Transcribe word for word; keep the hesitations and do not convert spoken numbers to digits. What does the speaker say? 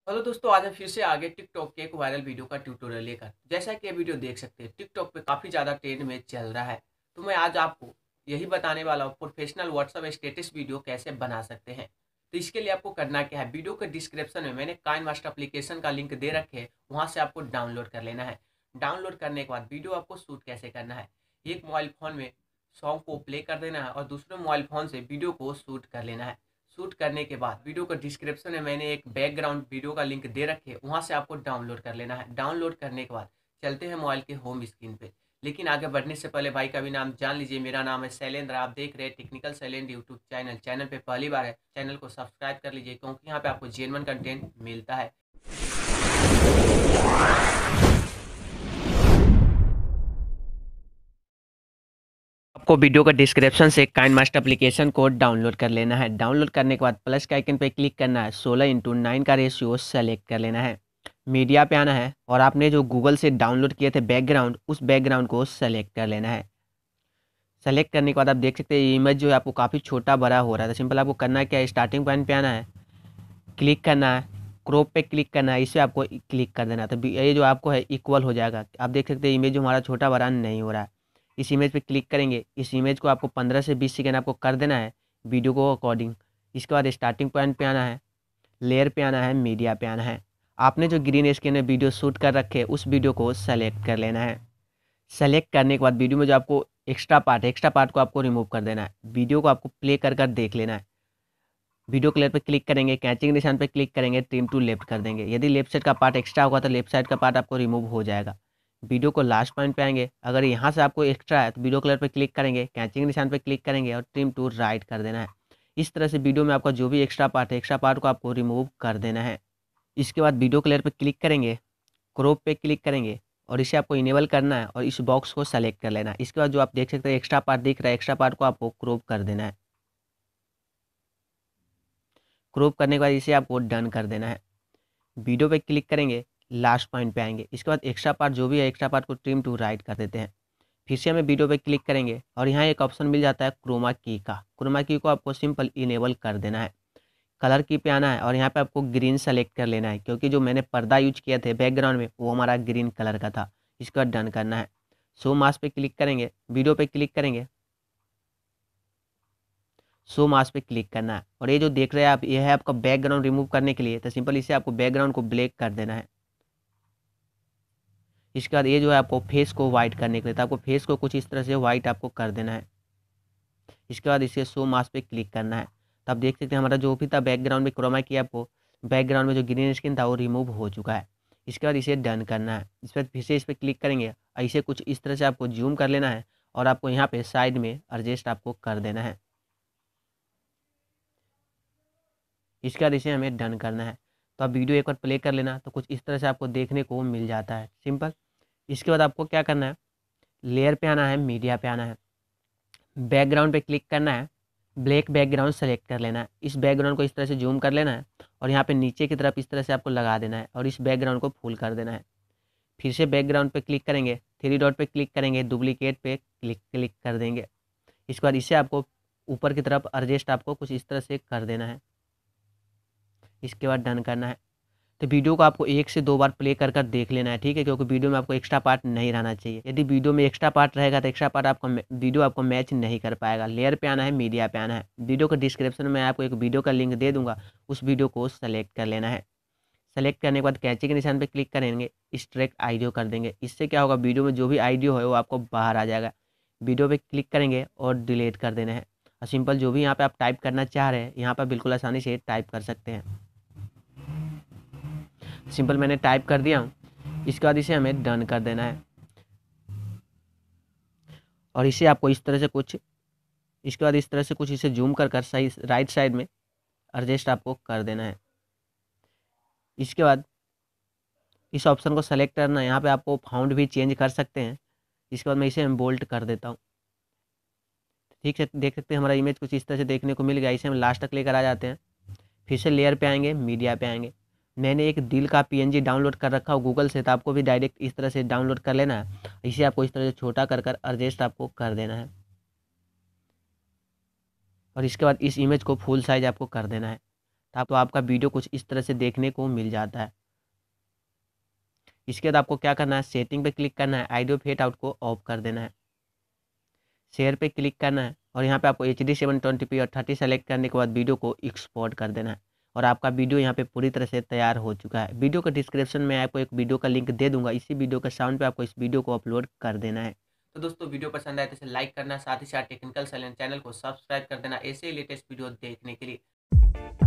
Hello दोस्तों, आज हम फिर से आगे टिकटॉक के एक वायरल वीडियो का ट्यूटोरियल लेकर। जैसा कि ये वीडियो देख सकते हैं, टिकटॉक पे काफ़ी ज़्यादा ट्रेंड में चल रहा है। तो मैं आज आपको यही बताने वाला हूँ प्रोफेशनल व्हाट्सएप स्टेटस वीडियो कैसे बना सकते हैं। तो इसके लिए आपको करना क्या है, वीडियो के डिस्क्रिप्शन में मैंने काइन मास्टर एप्लीकेशन का लिंक दे रखे है, वहाँ से आपको डाउनलोड कर लेना है। डाउनलोड करने के बाद वीडियो आपको शूट कैसे करना है, एक मोबाइल फ़ोन में सॉन्ग को प्ले कर देना है और दूसरे मोबाइल फ़ोन से वीडियो को शूट कर लेना है। शूट करने के बाद वीडियो को डिस्क्रिप्शन में मैंने एक बैकग्राउंड वीडियो का लिंक दे रखे हैं, वहाँ से आपको डाउनलोड कर लेना है। डाउनलोड करने के बाद चलते हैं मोबाइल के होम स्क्रीन पे। लेकिन आगे बढ़ने से पहले भाई का भी नाम जान लीजिए। मेरा नाम है शैलेंद्र, आप देख रहे हैं technical Shailendra YouTube channel. Channel पे पहली बार है, चैनल को सब्सक्राइब कर लीजिए, क्योंकि यहाँ पे आपको जेन्युइन कंटेंट मिलता है। आपको वीडियो का डिस्क्रिप्शन से काइन मास्टर एप्लीकेशन को डाउनलोड कर लेना है। डाउनलोड करने के बाद प्लस के आइकन पे क्लिक करना है, सोलह इंटू नाइन का रेशियो सेलेक्ट कर लेना है। मीडिया पे आना है और आपने जो गूगल से डाउनलोड किए थे बैकग्राउंड, उस बैकग्राउंड को सेलेक्ट कर लेना है। सेलेक्ट करने के बाद आप देख सकते हैं इमेज जो है आपको काफ़ी छोटा बड़ा हो रहा है। तो सिंपल आपको करना है क्या है, स्टार्टिंग पॉइंट पे आना है, क्लिक करना है, क्रॉप पे क्लिक करना है, इसे आपको क्लिक कर देना है। तो ये जो आपको है इक्वल हो जाएगा। आप देख सकते हैं इमेज जो हमारा छोटा बड़ा नहीं हो रहा है। इस इमेज पे क्लिक करेंगे, इस इमेज को आपको पंद्रह से बीस सेकेंड आपको कर देना है वीडियो को अकॉर्डिंग। इसके बाद स्टार्टिंग पॉइंट पे आना है, लेयर पे आना है, मीडिया पे आना है। आपने जो ग्रीन स्क्रीन में वीडियो शूट कर रखे उस वीडियो को सेलेक्ट कर लेना है। सेलेक्ट करने के बाद वीडियो में जो आपको एक्स्ट्रा पार्ट है, एक्स्ट्रा पार्ट को आपको रिमूव कर देना है। वीडियो को आपको प्ले कर कर देख लेना है। वीडियो क्लियर पे क्लिक करेंगे, कैचिंग निशान पे क्लिक करेंगे, ट्रिम टू लेफ्ट कर देंगे। यदि लेफ्ट साइड का पार्ट एक्स्ट्रा होगा तो लेफ्ट साइड का पार्ट आपको रिमूव हो जाएगा। वीडियो को लास्ट पॉइंट पे आएंगे, अगर यहाँ से आपको एक्स्ट्रा है तो वीडियो क्लियर पे क्लिक करेंगे, कैचिंग निशान पे क्लिक करेंगे और ट्रिम टू राइट कर देना है। इस तरह से वीडियो में आपका जो भी एक्स्ट्रा पार्ट है, एक्स्ट्रा पार्ट को आपको रिमूव कर देना है। इसके बाद वीडियो क्लियर पे क्लिक करेंगे, क्रॉप पे क्लिक करेंगे और इसे आपको इनेबल करना है और इस बॉक्स को सेलेक्ट कर लेना है। इसके बाद जो आप देख सकते हैं एक्स्ट्रा पार्ट दिख रहा है, एक्स्ट्रा पार्ट को आपको क्रॉप कर देना है। क्रॉप करने के बाद इसे आपको डन कर देना है। वीडियो पे क्लिक करेंगे, लास्ट पॉइंट पे आएंगे, इसके बाद एक्स्ट्रा पार्ट जो भी है एक्स्ट्रा पार्ट को ट्रिम टू राइट कर देते हैं। फिर से हमें वीडियो पे क्लिक करेंगे और यहाँ एक ऑप्शन मिल जाता है क्रोमा की का। क्रोमा की को आपको सिंपल इनेबल कर देना है। कलर की पे आना है और यहाँ पे आपको ग्रीन सेलेक्ट कर लेना है, क्योंकि जो मैंने पर्दा यूज किया थे बैकग्राउंड में वो हमारा ग्रीन कलर का था। इसके बाद डन करना है। शो मास्क पे क्लिक करेंगे, वीडियो पे क्लिक करेंगे, शो मास्क पे क्लिक करना है और ये जो देख रहे हैं आप, ये है आपका बैकग्राउंड रिमूव करने के लिए। तो सिंपल इसे आपको बैकग्राउंड को ब्लैक कर देना है। इसके बाद ये जो है आपको फेस को वाइट करने के लिए, तो आपको फेस को कुछ इस तरह से वाइट आपको कर देना है। इसके बाद इसे शो मास्क पे क्लिक करना है। तो आप देख सकते हैं हमारा जो भी था बैकग्राउंड में क्रोमा की, आपको बैकग्राउंड में जो ग्रीन स्क्रीन था वो रिमूव हो चुका है। इसके बाद इसे डन करना है। इस पर फिर से इस पर क्लिक करेंगे, ऐसे कुछ इस तरह से आपको जूम कर लेना है और आपको यहाँ पे साइड में एडजस्ट आपको कर देना है। इसके बाद इसे हमें डन करना है। तो आप वीडियो एक बार प्ले कर लेना, तो कुछ इस तरह से आपको देखने को मिल जाता है सिंपल। इसके बाद आपको क्या करना है, लेयर पे आना है, मीडिया पे आना है, बैकग्राउंड पे क्लिक करना है, ब्लैक बैकग्राउंड सेलेक्ट कर लेना है। इस बैकग्राउंड को इस तरह से जूम कर लेना है और यहाँ पे नीचे की तरफ इस तरह से आपको लगा देना है और इस बैकग्राउंड को फुल कर देना है। फिर से बैकग्राउंड पे क्लिक करेंगे, थ्री डॉट पे क्लिक करेंगे, डुप्लीकेट पे क्लिक क्लिक कर देंगे। इसके बाद इसे आपको ऊपर की तरफ एडजस्ट आपको कुछ इस तरह से कर देना है। इसके बाद डन करना है। तो वीडियो को आपको एक से दो बार प्ले कर कर देख लेना है, ठीक है, क्योंकि वीडियो में आपको एक्स्ट्रा पार्ट नहीं रहना चाहिए। यदि वीडियो में एक्स्ट्रा पार्ट रहेगा तो एक्स्ट्रा पार्ट आपको वीडियो आपको मैच नहीं कर पाएगा। लेयर पे आना है, मीडिया पे आना है, वीडियो के डिस्क्रिप्शन में आपको एक वीडियो का लिंक दे दूंगा, उस वीडियो को सेलेक्ट कर लेना है। सेलेक्ट करने के बाद कैंची के निशान पे क्लिक करेंगे, एक्सट्रैक्ट आइडियो कर देंगे। इससे क्या होगा, वीडियो में जो भी आइडियो है वो आपको बाहर आ जाएगा। वीडियो पे क्लिक करेंगे और डिलीट कर देना है। और सिंपल जो भी यहाँ पे आप टाइप करना चाह रहे हैं यहाँ पर बिल्कुल आसानी से टाइप कर सकते हैं। सिंपल मैंने टाइप कर दिया हूँ। इसके बाद इसे हमें डन कर देना है और इसे आपको इस तरह से कुछ, इसके बाद इस तरह से कुछ इसे जूम कर कर सही राइट साइड में एडजस्ट आपको कर देना है। इसके बाद इस ऑप्शन को सेलेक्ट करना है, यहाँ पे आपको फाउंड भी चेंज कर सकते हैं। इसके बाद मैं इसे हम बोल्ट कर देता हूँ। ठीक है, देख सकते हैं हमारा इमेज कुछ इस तरह से देखने को मिल गया। इसे हम लास्ट तक लेकर आ जाते हैं। फिर से लेयर पे आएंगे, मीडिया पे आएंगे। मैंने एक दिल का पीएनजी डाउनलोड कर रखा हो गूगल से, तो आपको भी डायरेक्ट इस तरह से डाउनलोड कर लेना है। इसे आपको इस तरह से छोटा कर कर एडजस्ट आपको कर देना है और इसके बाद इस इमेज को फुल साइज आपको कर देना है। तो आपका वीडियो कुछ इस तरह से देखने को मिल जाता है। इसके बाद आपको क्या करना है, सेटिंग पे क्लिक करना है, ऑडियो फेड आउट को ऑफ कर देना है, शेयर पे क्लिक करना है और यहाँ पे आपको H D seven twenty P और थर्टी सेलेक्ट करने के बाद वीडियो को एक्सपोर्ट कर देना है और आपका वीडियो यहाँ पे पूरी तरह से तैयार हो चुका है। वीडियो का डिस्क्रिप्शन में आपको एक वीडियो का लिंक दे दूंगा, इसी वीडियो के साउंड पे आपको इस वीडियो को अपलोड कर देना है। तो दोस्तों वीडियो पसंद आए तो इसे लाइक करना, साथ ही साथ टेक्निकल साइलेंस चैनल को सब्सक्राइब कर देना ऐसे ही लेटेस्ट वीडियो देखने के लिए।